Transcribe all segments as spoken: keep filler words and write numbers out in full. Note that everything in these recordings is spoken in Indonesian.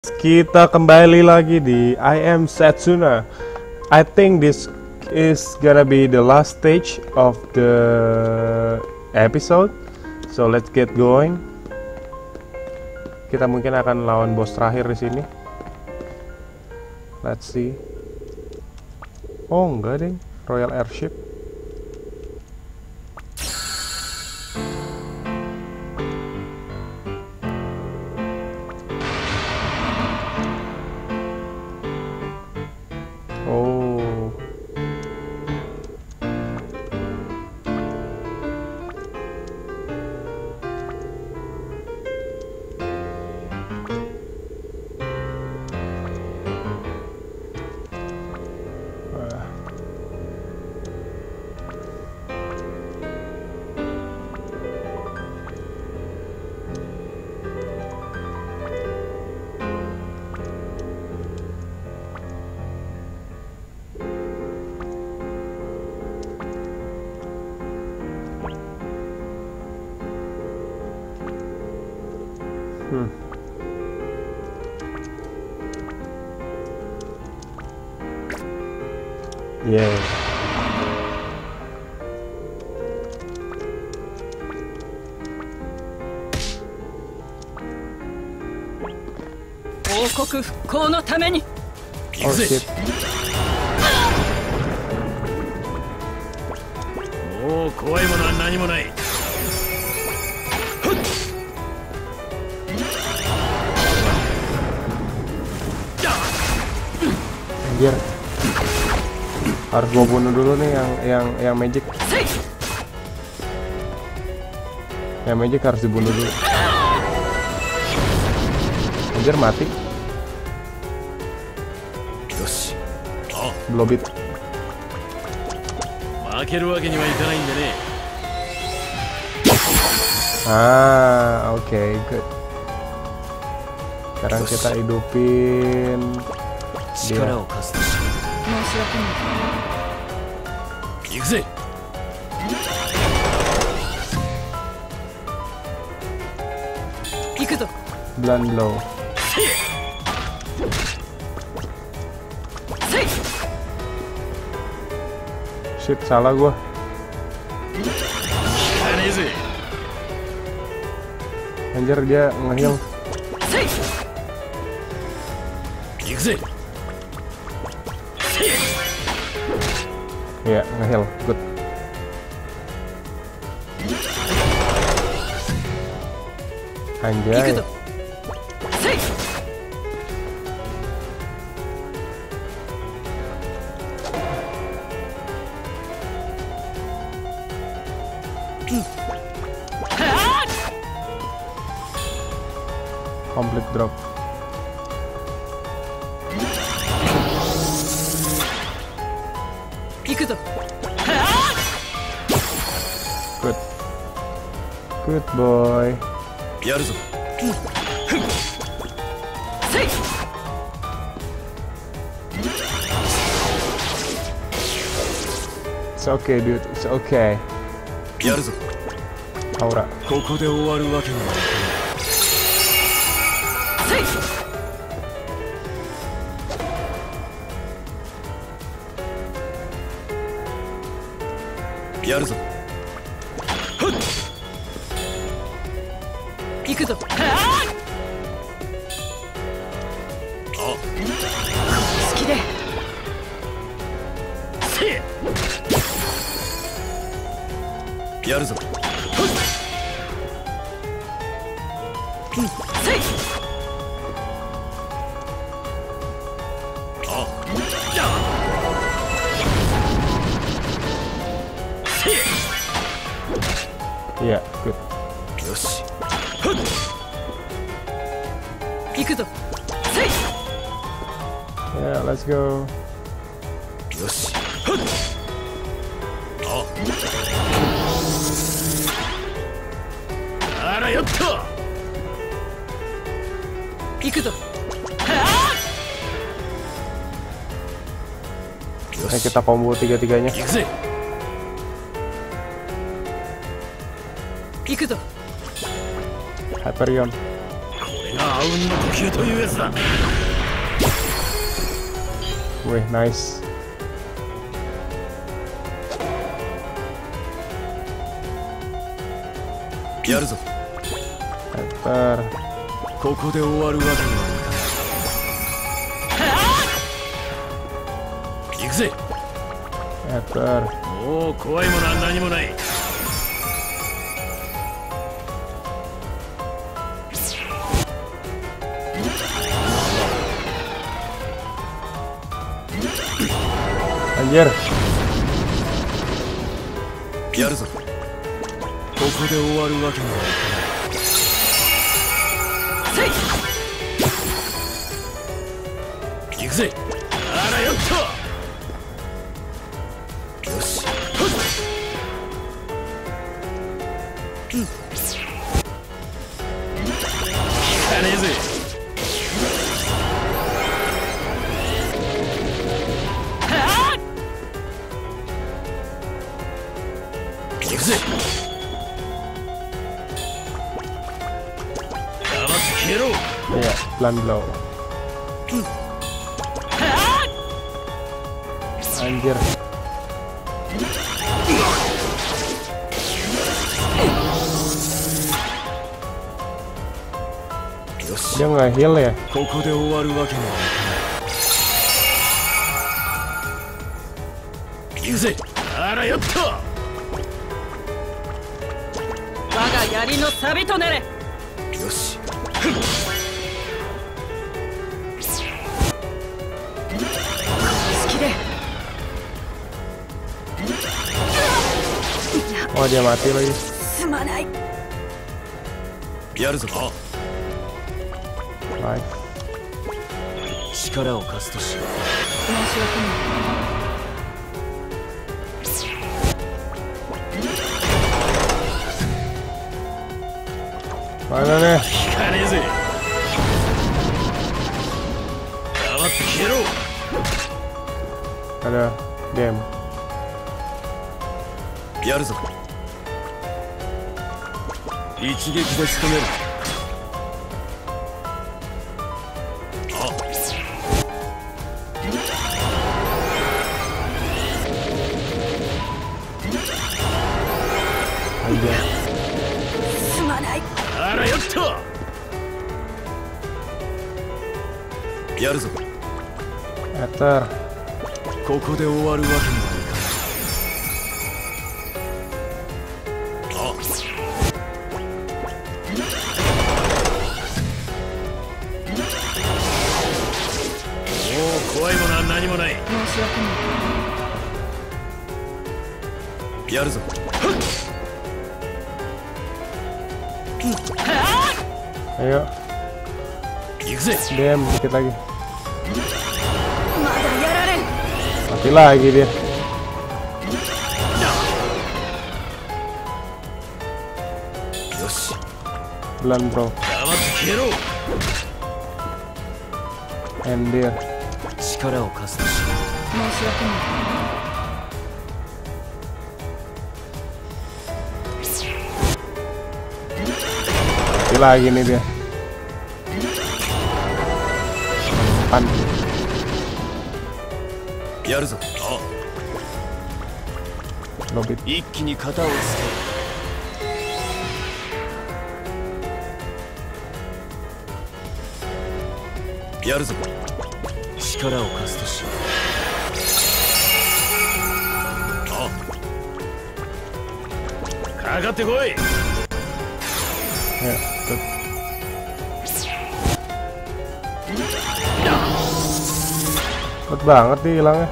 kita kembali lagi di I Am Setsuna. I think this is gonna be the last stage of the episode. So let's get going. Kita mungkin akan lawan bos terakhir di sini. Let's see. Oh enggak deh, Royal Airship. Oh. Hmm. Yeah. Oh shit. Oh, kowai mono wa nani mo nai. Anjir. Harus gua bunuh dulu nih yang yang yang magic. Yang magic harus dibunuh dulu. Anjir mati. Blobit. Ah, oke, okay, good. Sekarang kita hidupin dia. Blunt blow. Shit, salah gua. Anjir dia nge-heal. Ya, nge-heal, good. Anjay. Complete drop. Good. Good boy. It's okay, dude. It's okay. Aura. Yeah, good. Yeah, let's go. Ayo kita combo tiga-tiganya. Hyperion. れがあうんの呼吸というやつだ。 Wih, nice. Yaruzo. Enter. ここで終わるわけにはいかない。行くぜ。 Enter. もう怖いものは何もない。 Anjir. やるぞ。ここで終わるわけにはいかない。行くぜ。あらよっと。よし。うん。効かねえぜ。行くぜ。黙って消えろ。 Iya, pelan blow. Anjir. Dia nggak heal ya? ここで終わるわけにはいかない。行くぜ。あらよっと。 我が槍の錆となれ。 よし。 好きで。 Oh, dia mati lagi. すまない。 やるぞ。 Nice. 力を貸すとしよう。 申し訳ない。 Mana nih? 効かねえぜ。黙って消えろ。 Ada game. やるぞ。一撃で仕留める。あ。 Anjir. すまない。 あらよっと。やるぞ。 Enter. ここで終わるわけにはいかない。あ。もう怖いものは何もない。 申し訳ない。 やるぞ。 Ayo. 行くぜ。 Diam dikit lagi. まだやられん。 Mati lagi dia. よし。 Pelan bro. 黙って消えろ。 And dia. 力を貸すとしよう。 申し訳ない。 Mati lagi nih dia. Pan. やるぞ。あ。 Lobit. 一気に型をつけ。やるぞ。力を貸すとしよう。あ。かかってこい。 Ya, tuh. Cepet banget nih hilangnya.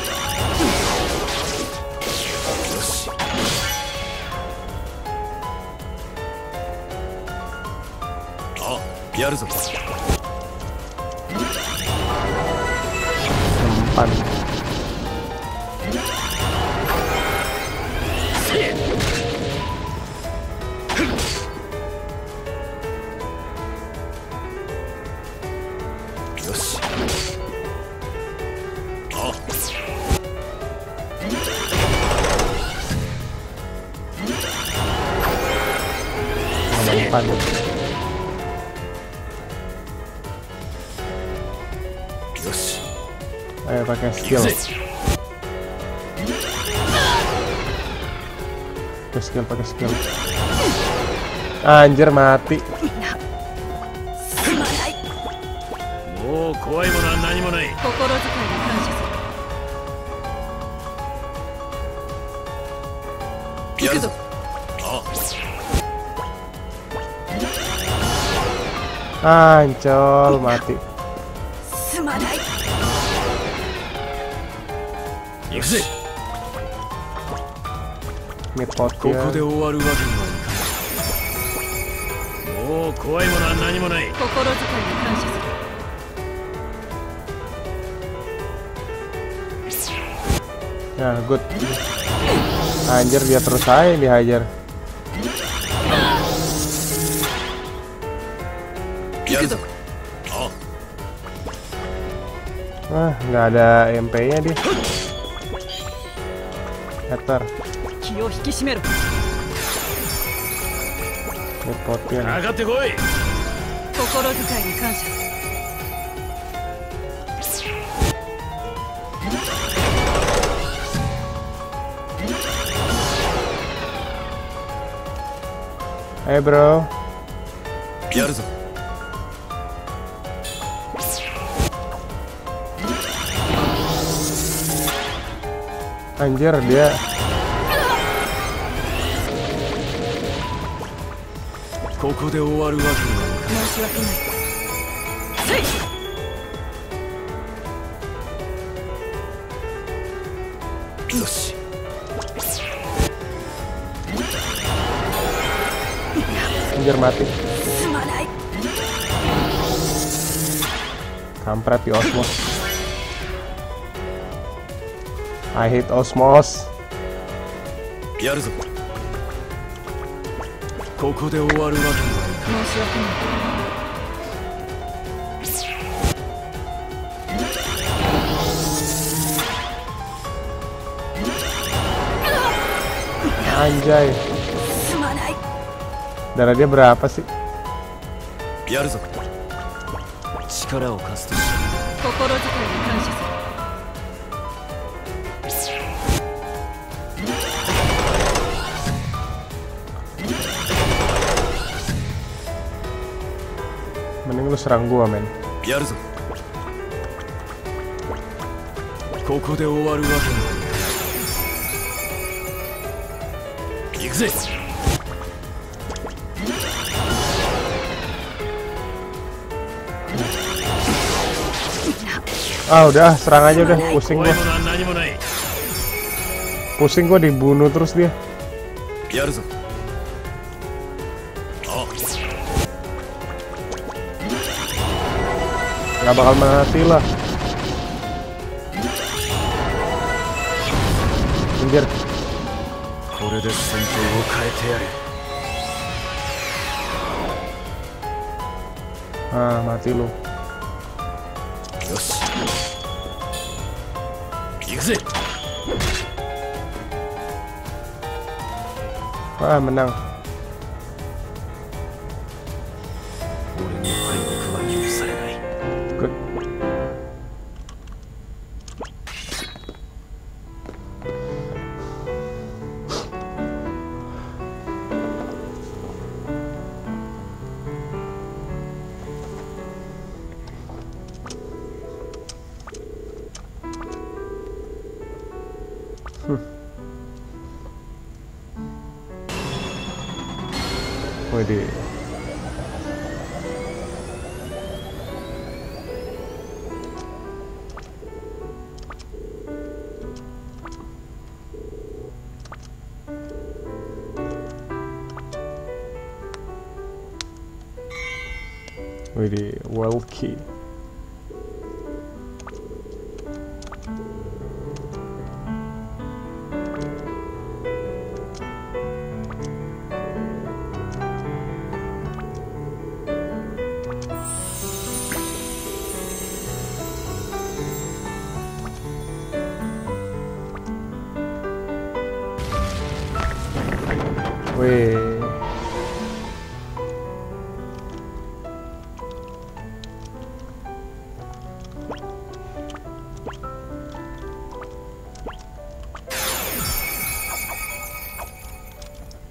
Ah, yaるぞ。 Mempan. Mempan. Ayo pakai skill. Pakai skill, pakai skill. Anjir mati. Oh, kuai mo na nani mo nai. Yaru. Ancol mati. Mid potnya. Oh, kuai mo na nani mo nai. Ya, good. Anjir dia terus aja yang dihajar. Ah, nggak ada M P-nya dia. Hater. Repotnya. Hey bro. Anjir dia. Anjir mati. Kampret di Osmos. I hate Osmos. Anjay. Darah dia berapa sih? Mending lu serang gua, men. Ah udah, serang aja udah, pusing gua. Pusing gua dibunuh terus dia. Gak bakal mati lah. Anjir. Ah, mati lu. Ah, menang. Good. Hmm. Waduh. Waduh, world key. Wih.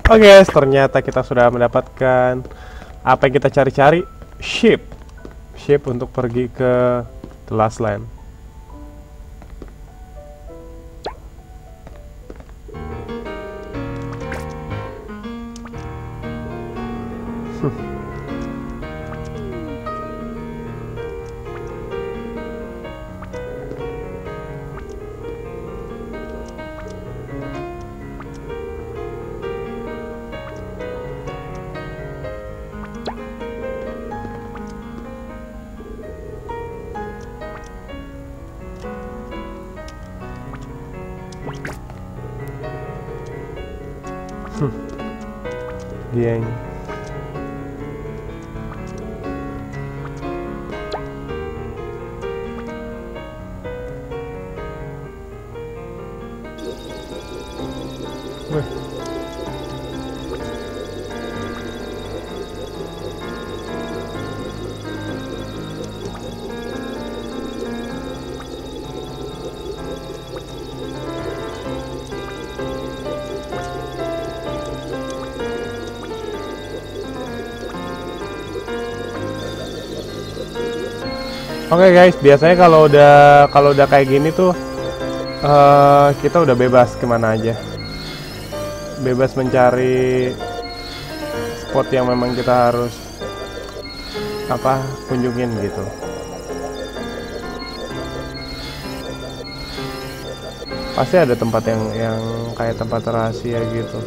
Oke guys, ternyata kita sudah mendapatkan apa yang kita cari-cari, ship. Ship untuk pergi ke the last land. Geng. Wih. Oke okay guys, biasanya kalau udah kalau udah kayak gini tuh uh, kita udah bebas kemana aja, bebas mencari spot yang memang kita harus apa kunjungin gitu. Pasti ada tempat yang yang kayak tempat rahasia gitu.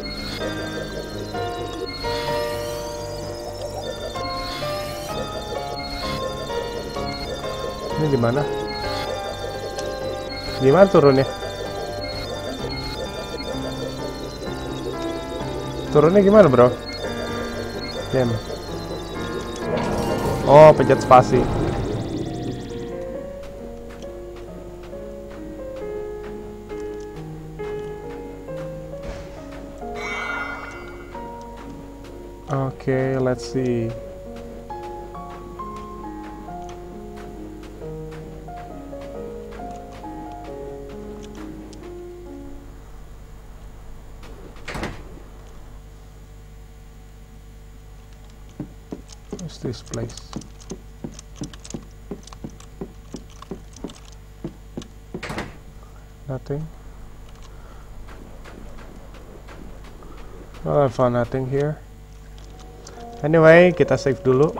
Ini gimana? Gimana turunnya? Turunnya gimana, bro? Damn. Oh, pencet spasi. Okay, let's see. What's this place? Nothing. Well, I found nothing here. Anyway, kita save dulu.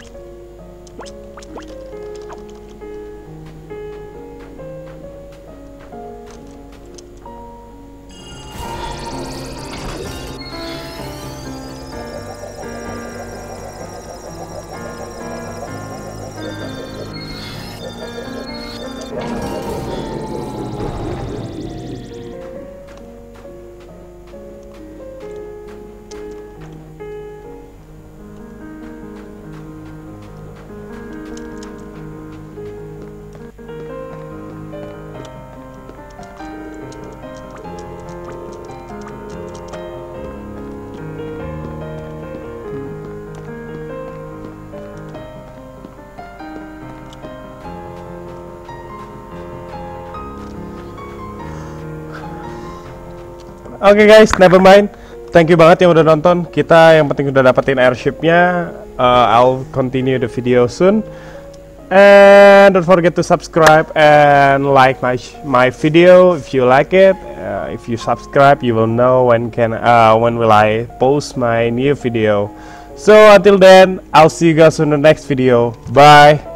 Oke okay guys, never mind. Thank you banget yang udah nonton. Kita yang penting udah dapetin airshipnya. uh, I'll continue the video soon. And don't forget to subscribe and like my my video if you like it. Uh, if you subscribe, you will know when can uh, when will I post my new video. So until then, I'll see you guys in the next video. Bye.